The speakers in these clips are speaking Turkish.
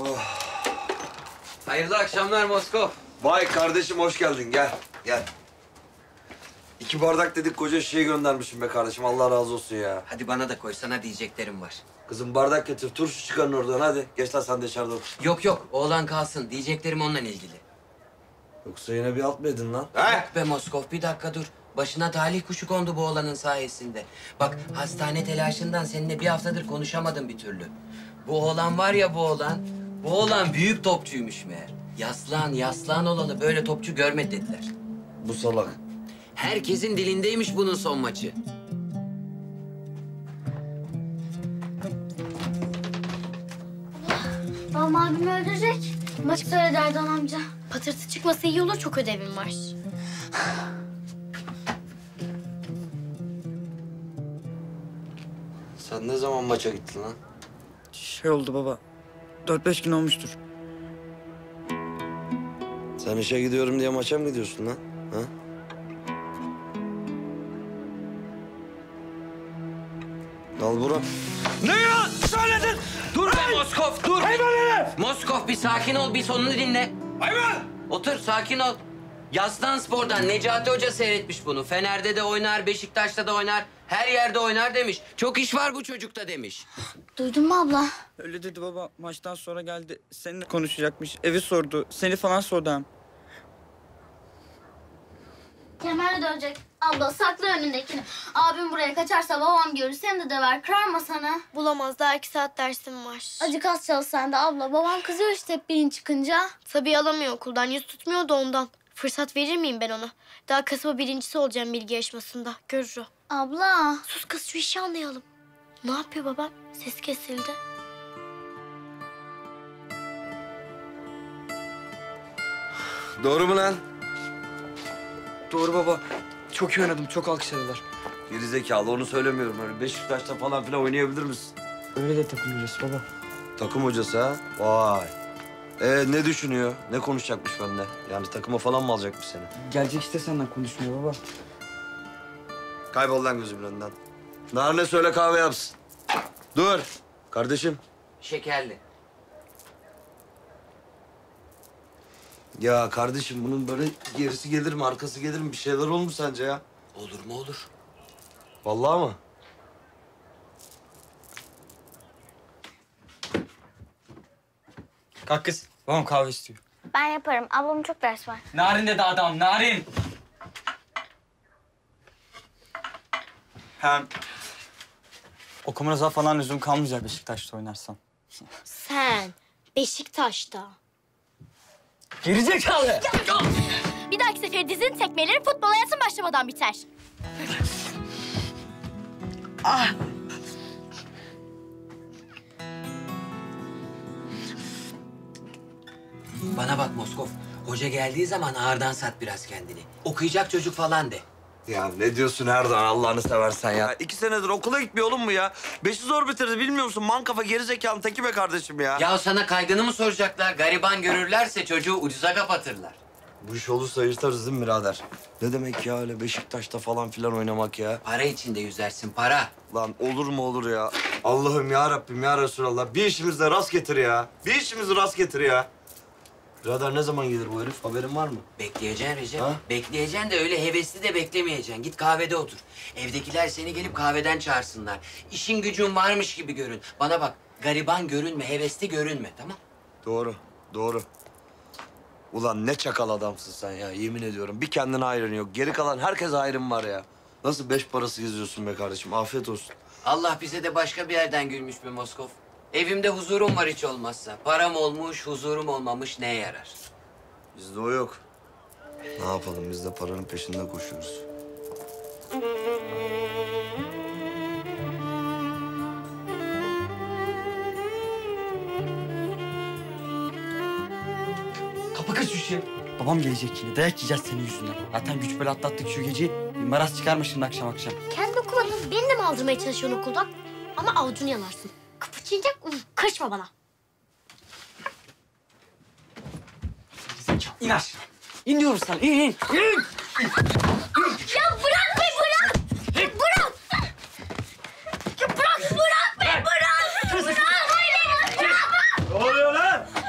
Hayırlı akşamlar Moskov. Vay kardeşim hoş geldin. Gel, gel. 2 bardak dedik koca şişeyi göndermişim be kardeşim. Allah razı olsun ya. Hadi bana da koy, sana diyeceklerim var. Kızım bardak getir, turşu çıkarın oradan hadi. Geç lan sen de içeride otur. Yok, oğlan kalsın. Diyeceklerim onunla ilgili. Yoksa yine bir alt mı edin lan? Yok be Moskov, bir dakika dur. Başına talih kuşu kondu bu oğlanın sayesinde. Bak, hastane telaşından seninle bir haftadır konuşamadım bir türlü. Bu oğlan var ya bu oğlan büyük topçuymuş meğer. Yaslan olalı böyle topçu görmedi dediler. Bu salak. Herkesin dilindeymiş bunun son maçı. Babam abimi öldürecek. Maçı söyledi Erdoğan amca. Patırtı çıkmasa iyi olur, çok ödevim var. Sen ne zaman maça gittin lan? Şey oldu baba. 4-5 gün olmuştur. Sen işe gidiyorum diye maça mı gidiyorsun lan? Ha? Al bura. Ne ya? Söyledin! Dur be Moskov, dur! Hayvan! Moskov bir sakin ol, bir sonunu dinle. Hayvan! Otur, sakin ol. Yaslanspor'dan Necati Hoca seyretmiş bunu. Fener'de de oynar, Beşiktaş'ta da oynar, her yerde oynar demiş. Çok iş var bu çocukta demiş. Duydun mu abla? Öyle dedi baba. Maçtan sonra geldi. Seninle konuşacakmış. Evi sordu. Seni falan sordu hem. Kemal dövecek. Abla sakla önündekini. Abim buraya kaçarsa babam görür, seni de döver. Kırar mı sana? Bulamaz. Daha 2 saat dersim var. Acık az çalışsan da abla. Babam kızıyor işte hep birin çıkınca. Tabii alamıyor okuldan. Yüz tutmuyor da ondan. Fırsat verir miyim ben ona? Daha kasaba birincisi olacağım bilgi yarışmasında. Görür o. Abla. Sus kız, şu işi anlayalım. Ne yapıyor babam? Ses kesildi. Doğru mu lan? Doğru baba. Çok iyi oynadım. Çok alkışladılar. Geri zekalı onu söylemiyorum öyle. Beşiktaş'ta falan filan oynayabilir misin? Öyle de takım hocası baba. Takım hocası ha? Vay. Ne düşünüyor? Ne konuşacakmış bende? Yani takıma falan mı alacakmış seni? Gelecek işte senden konuşmuyor baba. Kaybol lan gözümün önünden. Narne söyle kahve yapsın. Dur. Kardeşim. Şekerli. Ya kardeşim bunun böyle gerisi gelir mi, arkası gelir mi? Bir şeyler olur mu sence ya? Olur mu olur. Vallahi mı? Kalk kız. Babam kahve istiyor. Ben yaparım. Ablamın çok ders var. Narin dedi adam. Narin. Hem okumuna falan lüzum kalmayacak Beşiktaş'ta oynarsan. Sen Beşiktaş'ta. Gerizekalı. Bir dahaki sefer dizin tekmeleri futbol hayatın başlamadan biter. Bana bak Moskov, hoca geldiği zaman ağırdan sat biraz kendini. Okuyacak çocuk falan de. Ya ne diyorsun Erdoğan Allah'ını seversen ya? 2 senedir okula gitmiyor oğlum mu ya? 5'i zor bitirdi bilmiyor musun? Mankafa gerizekalı teki be kardeşim ya. Ya sana kaydını mı soracaklar? Gariban görürlerse çocuğu ucuza kapatırlar. Bu iş olursa yırtarız değil mi birader? Ne demek ya öyle Beşiktaş'ta falan filan oynamak ya? Para içinde yüzersin, para. Lan olur mu olur ya? Allah'ım ya Rabbim ya Resulallah. Bir işimizde rast getir ya. Bir işimizi rast getir ya. Birader ne zaman gelir bu herif? Haberin var mı? Bekleyeceksin Recep. Ha? Bekleyeceksin de öyle hevesli de beklemeyeceksin. Git kahvede otur. Evdekiler seni gelip kahveden çağırsınlar. İşin gücün varmış gibi görün. Bana bak, gariban görünme, hevesli görünme, tamam? Doğru, doğru. Ulan ne çakal adamsın sen ya, yemin ediyorum. Bir kendine ayrın yok. Geri kalan herkes ayrım var ya. Nasıl 5 parası geziyorsun be kardeşim? Afiyet olsun. Allah bize de başka bir yerden gülmüş be Moskov. Evimde huzurum var hiç olmazsa. Param olmuş, huzurum olmamış neye yarar? Bizde o yok. Ne yapalım? Biz de paranın peşinde koşuyoruz. Kapa kız şu işi. Babam gelecek yine. Dayak yiyeceğiz senin yüzünden. Zaten güç bela atlattık şu geceyi. Bir maraz çıkarmışsın akşam akşam. Kendi okumadın, beni de mi aldırmaya çalışıyorsun okuldan? Ama avucunu yalarsın. Kapı çiğneyecek, karışma bana. İn aşağı. İn diyorum sana. İn. Ya bırak be, bırak! Bırak! Ya bırak be, bırak! Bırak! Ne oluyor lan?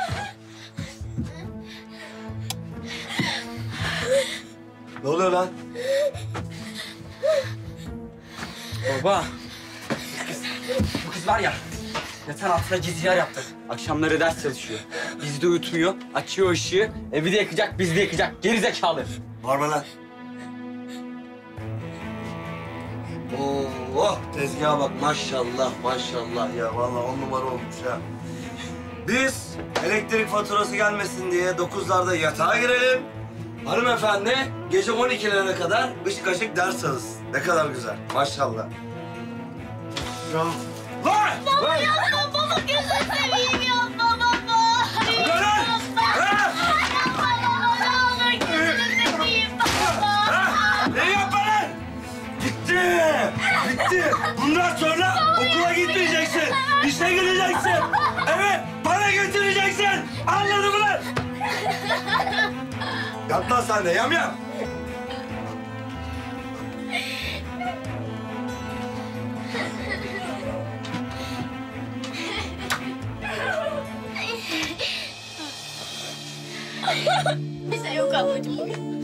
Baba. Bu kız var ya, yatağın altına gizli yer yaptı. Akşamları ders çalışıyor. Bizi de uyutmuyor, açıyor ışığı. Evi de yakacak, bizi de yakacak. Geri zekalı. Bağırma lan. Oh tezgaha bak maşallah maşallah ya. Vallahi 10 numara olmuş ya. Biz elektrik faturası gelmesin diye 9'larda yatağa girelim. Hanımefendi gece 12'lere kadar ışık açık ders çalışsın. Ne kadar güzel. Maşallah. Ya. Lan! Baba yapma baba gözünü seveyim yapma baba. Lan! Ha! Yapma baba ne olur gözünü seveyim baba. Ha! Ne yapma lan? Bitti. Bitti. Bundan sonra okula gitmeyeceksin. İşe gideceksin. Eve para götüreceksin. Anladın mı lan? Yat lan sen de yam yam. Bir şey yok ablacığım bugün.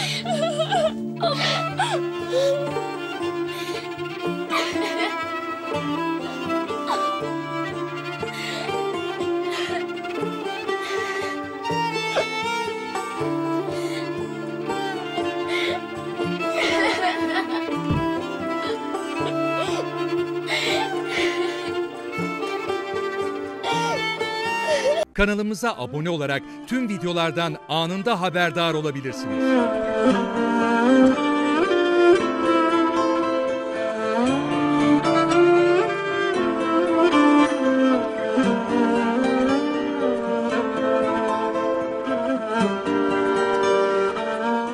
Kanalımıza abone olarak tüm videolardan anında haberdar olabilirsiniz.